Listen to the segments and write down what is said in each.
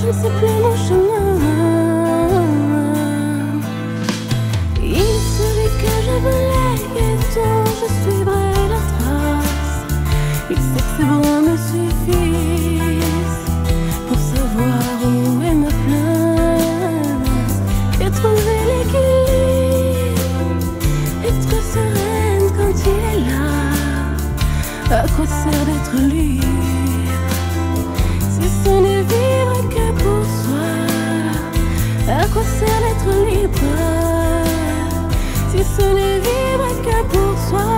ne sais plus mon chemin. Il est celui que je voulais et dont je suivrai la trace. Il sait que ces bras me suffisent pour savoir où est ma place et trouver l'équilibre, être sereine quand il est là. À quoi sert d'être libre si ce n'est vivre que pour soi? À quoi sert d'être libre si ce n'est vivre que pour soi?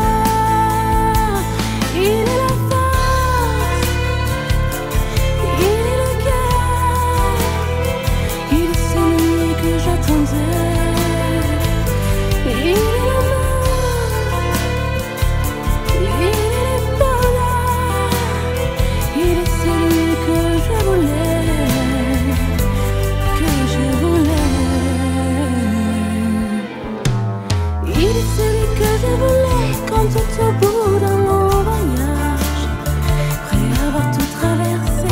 Il est la force, il est le cœur, il est celui que j'attendais, il est l'amour, il est le bonheur, il est celui que je voulais, que je voulais. Il est celui que je voulais quand tout au bout d'un long voyage, prêt à avoir tout traversé,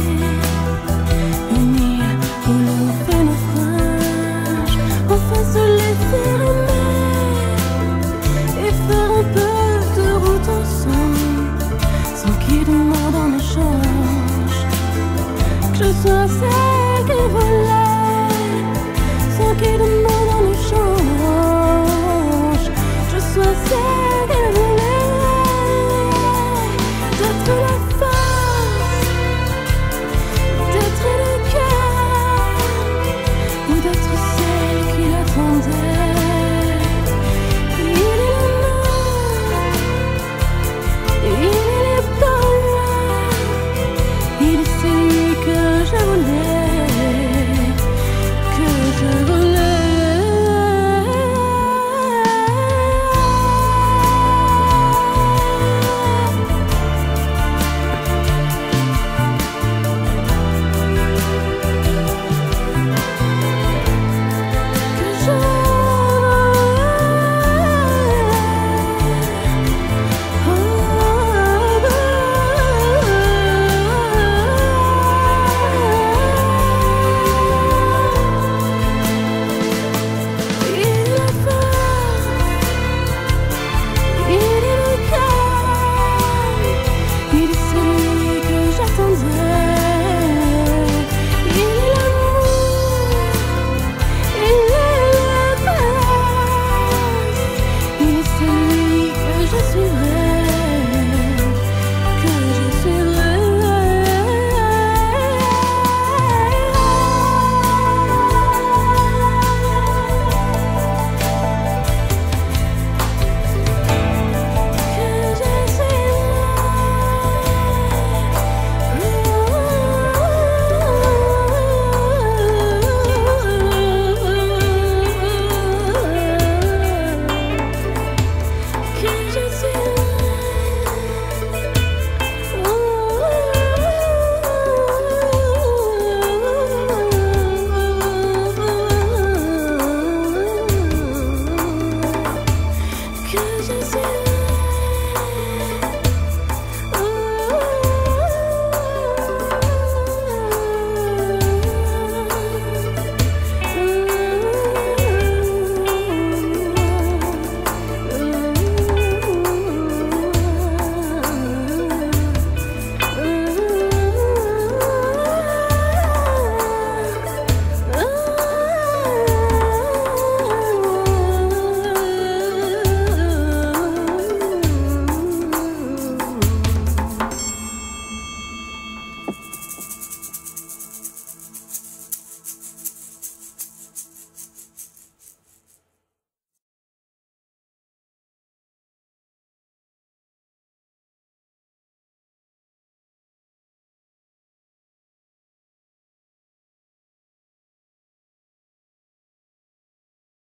une île où l'on fait naufrage, enfin se laisser aimer et faire un peu de route ensemble, sans qu'il demande en échange que je sois celle qu'il voulait, sans qu'il demande